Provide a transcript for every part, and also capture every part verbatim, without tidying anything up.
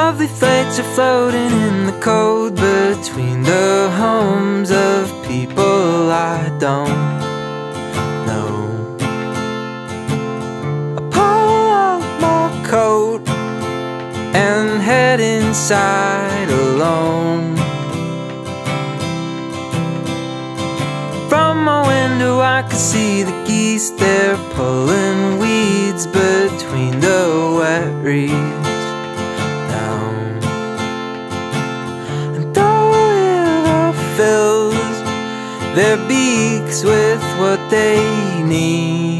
Lovely flakes are floating in the cold between the homes of people I don't know. I pull up my coat and head inside alone. From my window I can see the geese, they're pulling weeds between the wet reeds now. And the river fills their beaks with what they need.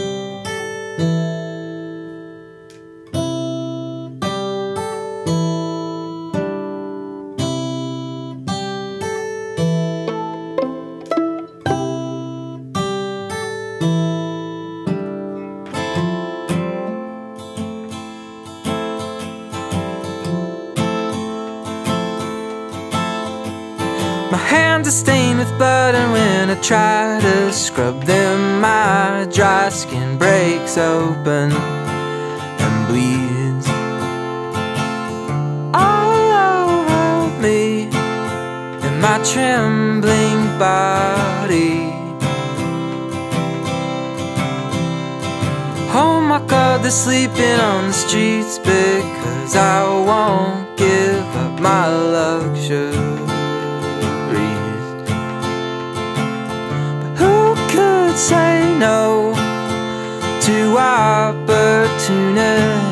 My hands are stained with blood, and when I try to scrub them, my dry skin breaks open and bleeds all over me and my trembling body. Oh my God, they're sleeping on the streets because I won't give up my luxury. Say no to opportunity.